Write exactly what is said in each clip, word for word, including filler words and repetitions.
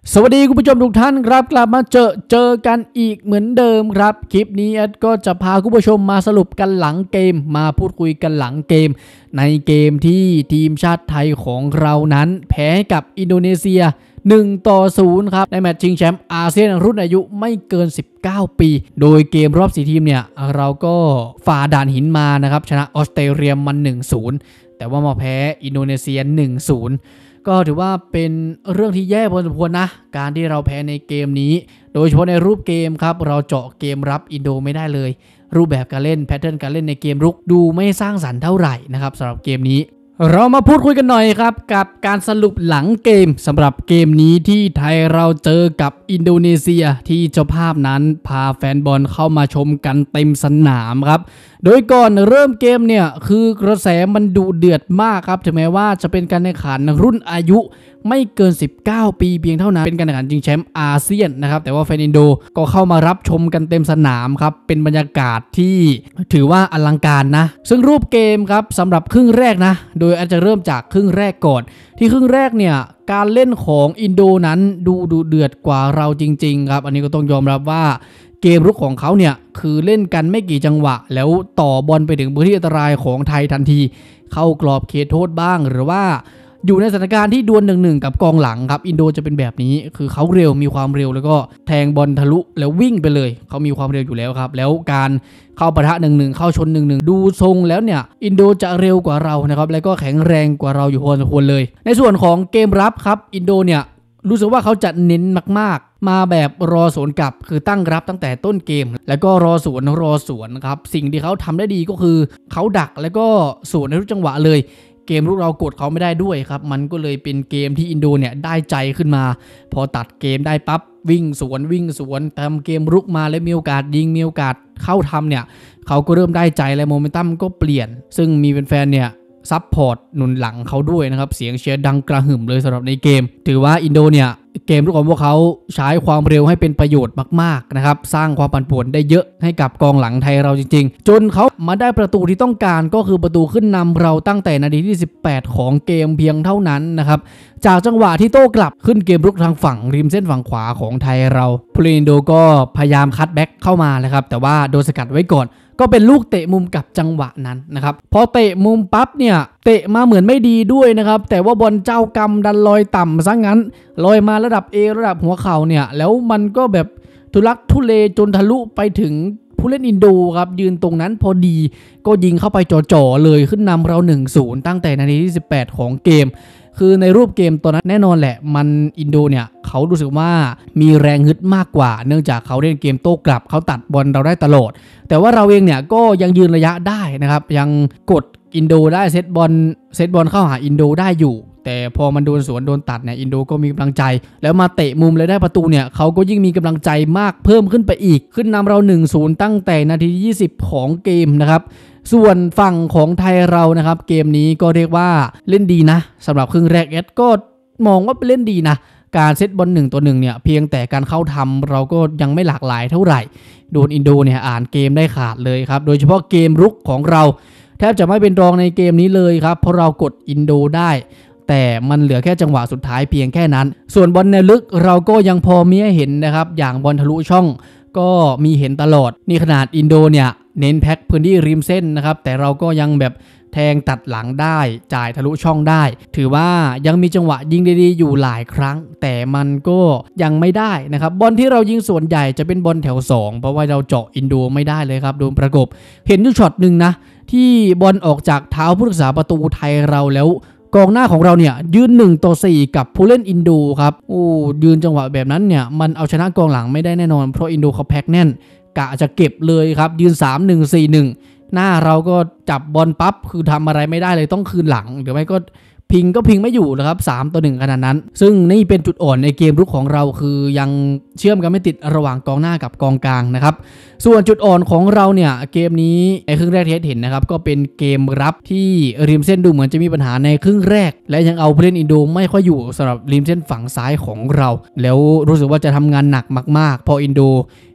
สวัสดีคุณผู้ชมทุกท่านครับกลับมาเจอเจอกันอีกเหมือนเดิมครับคลิปนี้แอดก็จะพาคุณผู้ชมมาสรุปกันหลังเกมมาพูดคุยกันหลังเกมในเกมที่ทีมชาติไทยของเรานั้นแพ้กับอินโดนีเซียหนึ่งต่อศูนย์ครับในแมตช์ชิงแชมป์อาเซียนรุ่นอายุไม่เกินสิบเก้าปีโดยเกมรอบสี่ทีมเนี่ยเราก็ฝ่าด่านหินมานะครับชนะออสเตรเลียมัน หนึ่งศูนย์ แต่ว่ามาแพ้อินโดนีเซีย หนึ่งศูนย์ก็ถือว่าเป็นเรื่องที่แย่พอสมควรนะการที่เราแพ้ในเกมนี้โดยเฉพาะในรูปเกมครับเราเจาะเกมรับอินโดไม่ได้เลยรูปแบบการเล่นแพทเทิร์นการเล่นในเกมรุกดูไม่สร้างสรรค์เท่าไหร่นะครับสำหรับเกมนี้เรามาพูดคุยกันหน่อยครับกับการสรุปหลังเกมสำหรับเกมนี้ที่ไทยเราเจอกับอินโดนีเซียที่เจ้าภาพนั้นพาแฟนบอลเข้ามาชมกันเต็มสนามครับโดยก่อนเริ่มเกมเนี่ยคือกระแสมันดุเดือดมากครับถึงแม้ว่าจะเป็นการแข่งขันรุ่นอายุไม่เกินสิบเก้าปีเพียงเท่านั้นเป็นการแข่งขันชิงแชมป์อาเซียนนะครับแต่ว่าแฟนอินโดก็เข้ามารับชมกันเต็มสนามครับเป็นบรรยากาศที่ถือว่าอลังการนะซึ่งรูปเกมครับสำหรับครึ่งแรกนะโดยอาจจะเริ่มจากครึ่งแรกก่อนที่ครึ่งแรกเนี่ยการเล่นของอินโดนั้นดูดุเดือดกว่าเราจริงๆครับอันนี้ก็ต้องยอมรับว่าเกมรุกของเขาเนี่ยคือเล่นกันไม่กี่จังหวะแล้วต่อบอลไปถึงพื้นที่อันตรายของไทยทันทีเข้ากรอบเขตโทษบ้างหรือว่าอยู่ในสถานการณ์ที่ดวลหนึ่งหนึ่งกับกองหลังครับอินโดจะเป็นแบบนี้คือเขาเร็วมีความเร็วแล้วก็แทงบอลทะลุแล้ววิ่งไปเลยเขามีความเร็วอยู่แล้วครับแล้วการเข้าปะทะหนึ่งหนึ่งเข้าชนหนึ่งหนึ่งดูทรงแล้วเนี่ยอินโดจะเร็วกว่าเรานะครับแล้วก็แข็งแรงกว่าเราอยู่พอสมควรเลยในส่วนของเกมรับครับอินโดเนี่ยรู้สึกว่าเขาจะเน้นมากๆมาแบบรอสวนกลับคือตั้งรับตั้งแต่ต้นเกมแล้วก็รอสวนรอสวนครับสิ่งที่เขาทำได้ดีก็คือเขาดักแล้วก็สวนในทุกจังหวะเลยเกมรุกเรากดเขาไม่ได้ด้วยครับมันก็เลยเป็นเกมที่อินโดเนี่ยได้ใจขึ้นมาพอตัดเกมได้ปั๊บวิ่งสวนวิ่งสวนทำเกมรุกมาและมีโอกาสยิงมีโอกาสเข้าทำเนี่ยเขาก็เริ่มได้ใจและโมเมนตัมก็เปลี่ยนซึ่งมีแฟนๆเนี่ยซัพพอร์ตหนุนหลังเขาด้วยนะครับเสียงเชียร์ดังกระหึ่มเลยสำหรับในเกมถือว่าอินโดเนี่ยเกมรุกของพวกเขาใช้ความเร็วให้เป็นประโยชน์มากๆนะครับสร้างความปั่นป่วนได้เยอะให้กับกองหลังไทยเราจริงๆจนเขามาได้ประตูที่ต้องการก็คือประตูขึ้นนำเราตั้งแต่นาทีที่สิบแปดของเกมเพียงเท่านั้นนะครับจากจังหวะที่โต้กลับขึ้นเกมรุกทางฝั่งริมเส้นฝั่งขวาของไทยเราผู้เล่นอินโดก็พยายามคัตแบ็กเข้ามานะครับแต่ว่าโดนสกัดไว้ก่อนก็เป็นลูกเตะมุมกับจังหวะนั้นนะครับพอเตะมุมปั๊บเนี่ยเตะมาเหมือนไม่ดีด้วยนะครับแต่ว่าบอลเจ้ากรรมดันลอยต่ำซะงั้นลอยมาระดับ A ระดับหัวเข่าเนี่ยแล้วมันก็แบบทุลักทุเลจนทะลุไปถึงผู้เล่นอินโดครับยืนตรงนั้นพอดีก็ยิงเข้าไปจ่อๆเลยขึ้นนำเรา หนึ่งศูนย์ ตั้งแต่นาทีที่สิบแปดของเกมคือในรูปเกมตอนนั้นแน่นอนแหละมันอินโดเนี่ยเขารู้สึกว่ามีแรงฮึดมากกว่าเนื่องจากเขาเล่นเกมโต้กลับเขาตัดบอลเราได้ตลอดแต่ว่าเราเองเนี่ยก็ยังยืนระยะได้นะครับยังกดอินโดได้เซตบอลเซตบอลเข้าหาอินโดได้อยู่แต่พอมันโดนสวนโดนตัดเนี่ยอินโดก็มีกำลังใจแล้วมาเตะมุมเลยได้ประตูเนี่ยเขาก็ยิ่งมีกำลังใจมากเพิ่มขึ้นไปอีกขึ้นนำเรา หนึ่งศูนย์ ตั้งแต่นาทีที่ยี่สิบของเกมนะครับส่วนฝั่งของไทยเรานะครับเกมนี้ก็เรียกว่าเล่นดีนะสำหรับครึ่งแรกเอสก็มองว่าเป็นเล่นดีนะการเซตบอลหนึ่งต่อหนึ่งเนี่ยเพียงแต่การเข้าทำเราก็ยังไม่หลากหลายเท่าไหร่โดนอินโดเนี่ยอ่านเกมได้ขาดเลยครับโดยเฉพาะเกมรุกของเราแทบจะไม่เป็นรองในเกมนี้เลยครับเพราะเรากดอินโดได้แต่มันเหลือแค่จังหวะสุดท้ายเพียงแค่นั้นส่วนบอลในลึกเราก็ยังพอมีให้เห็นนะครับอย่างบอลทะลุช่องก็มีเห็นตลอดนี่ขนาดอินโดเนี่ยเน้นแพ็คพื้นที่ริมเส้นนะครับแต่เราก็ยังแบบแทงตัดหลังได้จ่ายทะลุช่องได้ถือว่ายังมีจังหวะยิงดีๆอยู่หลายครั้งแต่มันก็ยังไม่ได้นะครับบอลที่เรายิงส่วนใหญ่จะเป็นบอลแถวสองเพราะว่าเราเจาะอินโดไม่ได้เลยครับโดนประกบเห็นอยู่ช็อตหนึ่งนะที่บอลออกจากเท้าผู้รักษาประตูไทยเราแล้วกองหน้าของเราเนี่ยยืนหนึ่งต่อสี่กับผู้เล่นอินโดครับโอ้ยืนจังหวะแบบนั้นเนี่ยมันเอาชนะกองหลังไม่ได้แน่นอนเพราะอินโดเขาแพ็คแน่นกะจะเก็บเลยครับยืนสาม หนึ่ง สี่ หนึ่งหน้าเราก็จับบอลปั๊บคือทำอะไรไม่ได้เลยต้องคืนหลังหรือไม่ก็พิงก็พิงไม่อยู่นะครับสามต่อหนึ่งขนาดนั้นซึ่งนี่เป็นจุดอ่อนในเกมรุกของเราคือยังเชื่อมกันไม่ติดระหว่างกองหน้ากับกองกลางนะครับส่วนจุดอ่อนของเราเนี่ยเกมนี้ในครึ่งแรกที่เห็นนะครับก็เป็นเกมรับที่ริมเส้นดูเหมือนจะมีปัญหาในครึ่งแรกและยังเอาผู้เล่นอินโดไม่ค่อยอยู่สำหรับริมเส้นฝั่งซ้ายของเราแล้วรู้สึกว่าจะทำงานหนักมากๆพออินโด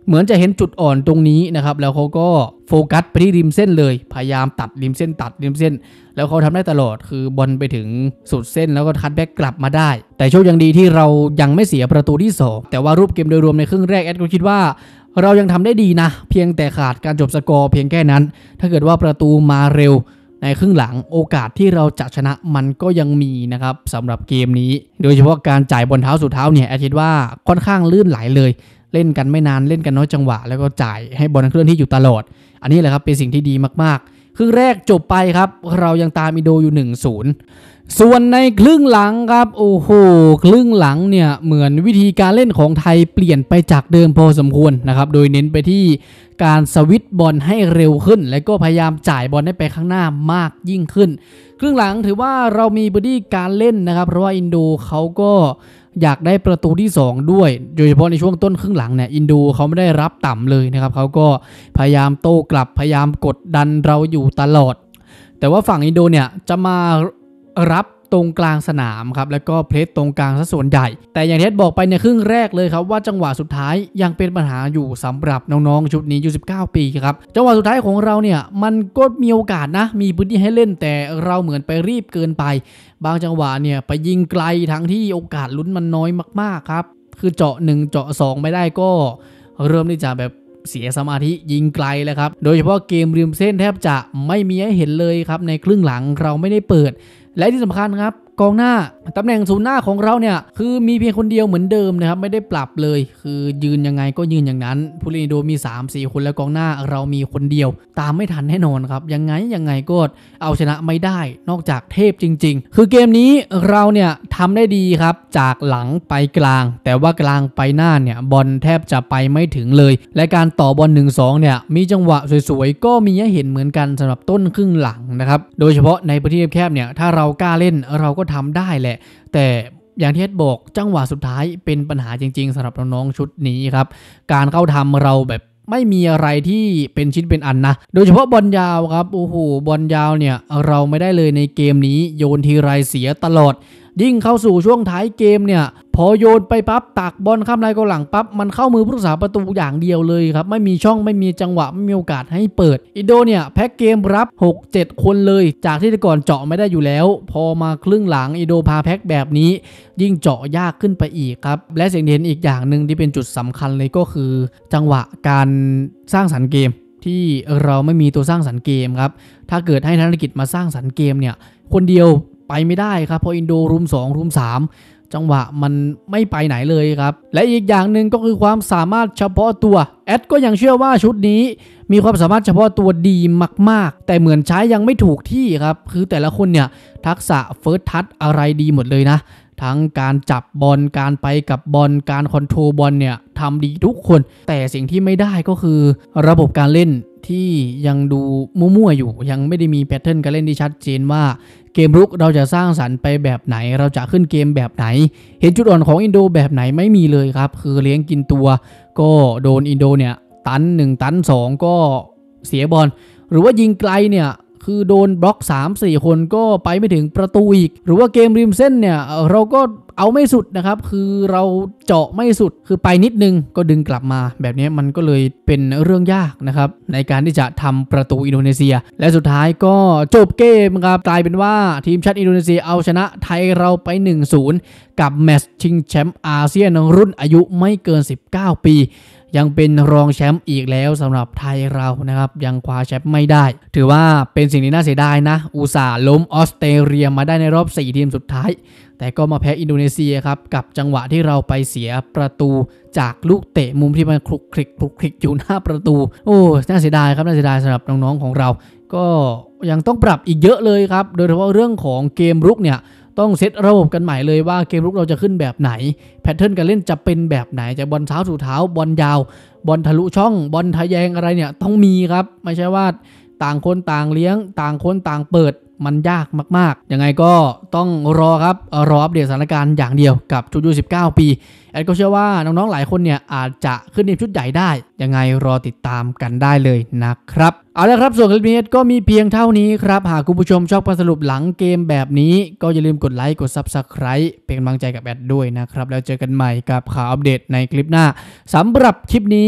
เหมือนจะเห็นจุดอ่อนตรงนี้นะครับแล้วเขาก็โฟกัสไปที่ริมเส้นเลยพยายามตัดริมเส้นตัดริมเส้นแล้วเขาทำได้ตลอดคือบอลไปถึงสุดเส้นแล้วก็คัทแบ็กกลับมาได้แต่โชคยังดีที่เรายังไม่เสียประตูที่สองแต่ว่ารูปเกมโดยรวมในครึ่งแรกแอดก็คิดว่าเรายังทำได้ดีนะเพียงแต่ขาดการจบสกอร์เพียงแค่นั้นถ้าเกิดว่าประตูมาเร็วในครึ่งหลังโอกาสที่เราจะชนะมันก็ยังมีนะครับสำหรับเกมนี้โดยเฉพาะการจ่ายบอลเท้าสู่เท้าเนี่ยแอดคิดว่าค่อนข้างลื่นไหลเลยเล่นกันไม่นานเล่นกันน้อยจังหวะแล้วก็จ่ายให้บอลเคลื่อนที่อยู่ตลอดอันนี้แหละครับเป็นสิ่งที่ดีมากๆครึ่งแรกจบไปครับเรายังตามอินโดอยู่ หนึ่งศูนย์ ส่วนในครึ่งหลังครับโอ้โหครึ่งหลังเนี่ยเหมือนวิธีการเล่นของไทยเปลี่ยนไปจากเดิมพอสมควรนะครับโดยเน้นไปที่การสวิตช์บอลให้เร็วขึ้นและก็พยายามจ่ายบอลให้ไปข้างหน้ามากยิ่งขึ้นครึ่งหลังถือว่าเรามีบอดี้การเล่นนะครับเพราะว่าอินโดเขาก็อยากได้ประตูที่สองด้วยโดยเฉพาะในช่วงต้นครึ่งหลังเนี่ยอินโดเขาไม่ได้รับต่ำเลยนะครับเขาก็พยายามโต้กลับพยายามกดดันเราอยู่ตลอดแต่ว่าฝั่งอินโดเนี่ยจะมารับตรงกลางสนามครับแล้วก็เพลสตรงกลางซะส่วนใหญ่แต่อย่างที่บอกไปในครึ่งแรกเลยครับว่าจังหวะสุดท้ายยังเป็นปัญหาอยู่สำหรับน้องๆชุดนี้อายุสิบเก้าปีครับจังหวะสุดท้ายของเราเนี่ยมันก็มีโอกาสนะมีพื้นที่ให้เล่นแต่เราเหมือนไปรีบเกินไปบางจังหวะเนี่ยไปยิงไกลทั้งที่โอกาสลุ้นมันน้อยมากๆครับคือเจาะหนึ่งเจาะสองไม่ได้ก็เริ่มที่จะแบบเสียสมาธิยิงไกลแล้วครับโดยเฉพาะเกมริมเส้นแทบจะไม่มีให้เห็นเลยครับในครึ่งหลังเราไม่ได้เปิดและที่สำคัญครับกองหน้าตำแหน่งศูนย์หน้าของเราเนี่ยคือมีเพียงคนเดียวเหมือนเดิมนะครับไม่ได้ปรับเลยคือยืนยังไงก็ยืนอย่างนั้นผู้เล่นอินโดมี สามสี่ คนแล้วกองหน้าเรามีคนเดียวตามไม่ทันแน่นอนครับยังไงยังไงก็เอาชนะไม่ได้นอกจากเทพจริงๆคือเกมนี้เราเนี่ยทำได้ดีครับจากหลังไปกลางแต่ว่ากลางไปหน้าเนี่ยบอลแทบจะไปไม่ถึงเลยและการต่อบอล หนึ่งสอง เนี่ยมีจังหวะสวยๆก็มีให้เห็นเหมือนกันสำหรับต้นครึ่งหลังนะครับโดยเฉพาะในพื้นที่แคบๆเนี่ยถ้าเรากล้าเล่นเราก็ทำได้แหละแต่อย่างที่เอ็ดบอกจังหวะสุดท้ายเป็นปัญหาจริงๆสำหรับน้องๆชุดนี้ครับการเข้าทำเราแบบไม่มีอะไรที่เป็นชิ้นเป็นอันนะโดยเฉพาะบอลยาวครับโอ้โหบอลยาวเนี่ยเราไม่ได้เลยในเกมนี้โยนทีไรเสียตลอดยิ่งเข้าสู่ช่วงท้ายเกมเนี่ยพอโยนไปปั๊บตักบอลข้ามลายกองหลังปั๊บมันเข้ามือผู้รักษาประตูอย่างเดียวเลยครับไม่มีช่องไม่มีจังหวะไม่มีโอกาสให้เปิดอินโดเนี่ยแพ็กเกมรับ หกเจ็ด คนเลยจากที่แต่ก่อนเจาะไม่ได้อยู่แล้วพอมาครึ่งหลังอินโดพาแพ็กแบบนี้ยิ่งเจาะยากขึ้นไปอีกครับและสิ่งที่เห็นอีกอย่างหนึ่งที่เป็นจุดสำคัญเลยก็คือจังหวะการสร้างสรรค์เกมที่เราไม่มีตัวสร้างสรรค์เกมครับถ้าเกิดให้ธนกิจมาสร้างสรรค์เกมเนี่ยคนเดียวไปไม่ได้ครับเพราะอินโดรุมสองรุมสามจังหวะมันไม่ไปไหนเลยครับและอีกอย่างหนึ่งก็คือความสามารถเฉพาะตัวแอดก็ยังเชื่อว่าชุดนี้มีความสามารถเฉพาะตัวดีมากๆแต่เหมือนใช้ยังไม่ถูกที่ครับคือแต่ละคนเนี่ยทักษะเฟิร์สทัชอะไรดีหมดเลยนะทั้งการจับบอลการไปกับบอลการคอนโทรลบอลเนี่ยทำดีทุกคนแต่สิ่งที่ไม่ได้ก็คือระบบการเล่นที่ยังดูมั่วๆอยู่ยังไม่ได้มีแพทเทิร์นการเล่นที่ชัดเจนว่าเกมรุกเราจะสร้างสรรค์ไปแบบไหนเราจะขึ้นเกมแบบไหนเห็นจุดอ่อนของอินโดแบบไหนไม่มีเลยครับคือเลี้ยงกินตัวก็โดนอินโดเนี่ยตันหนึ่งตันสองก็เสียบอลหรือว่ายิงไกลเนี่ยคือโดนบล็อก สามสี่ คนก็ไปไม่ถึงประตูอีกหรือว่าเกมริมเส้นเนี่ยเราก็เอาไม่สุดนะครับคือเราเจาะไม่สุดคือไปนิดนึงก็ดึงกลับมาแบบนี้มันก็เลยเป็นเรื่องยากนะครับในการที่จะทำประตูอินโดนีเซียและสุดท้ายก็จบเกมครับกลายเป็นว่าทีมชาติอินโดนีเซียเอาชนะไทยเราไป หนึ่งศูนย์ กับแมตช์ชิงแชมป์อาเซียนรุ่นอายุไม่เกินสิบเก้าปียังเป็นรองแชมป์อีกแล้วสำหรับไทยเรานะครับยังคว้าแชมป์ไม่ได้ถือว่าเป็นสิ่งที่น่าเสียดายนะอุตส่าห์ล้มออสเตรเลียมาได้ในรอบสี่ทีมสุดท้ายแต่ก็มาแพ้อินโดนีเซียครับกับจังหวะที่เราไปเสียประตูจากลูกเตะมุมที่มันคลุกคลิกคลุกคลิกอยู่หน้าประตูโอ้น่าเสียดายครับน่าเสียดายสำหรับน้องๆของเราก็ยังต้องปรับอีกเยอะเลยครับโดยเฉพาะเรื่องของเกมรุกเนี่ยต้องเซตระบบกันใหม่เลยว่าเกมรุกเราจะขึ้นแบบไหนแพทเทิร์นการเล่นจะเป็นแบบไหนจะบอลเท้าสู่เท้าบอลยาวบอลทะลุช่องบอลทะแยงอะไรเนี่ยต้องมีครับไม่ใช่ว่าต่างคนต่างเลี้ยงต่างคนต่างเปิดมันยากมากๆยังไงก็ต้องรอครับรออัปเดตสถานการณ์อย่างเดียวกับชุดอายุสิบเก้าปีแอดก็เชื่อว่าน้องๆหลายคนเนี่ยอาจจะขึ้นทีมชุดใหญ่ได้ยังไงรอติดตามกันได้เลยนะครับเอาละครับส่วนคลิปนี้ก็มีเพียงเท่านี้ครับหากคุณผู้ชมชอบการสรุปหลังเกมแบบนี้ก็อย่าลืมกดไลค์กด ซับสไครบ์ เป็นกำลังใจกับแอดด้วยนะครับแล้วเจอกันใหม่กับข่าวอัปเดตในคลิปหน้าสำหรับคลิปนี้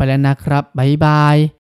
ไปแล้วนะครับบ๊ายบาย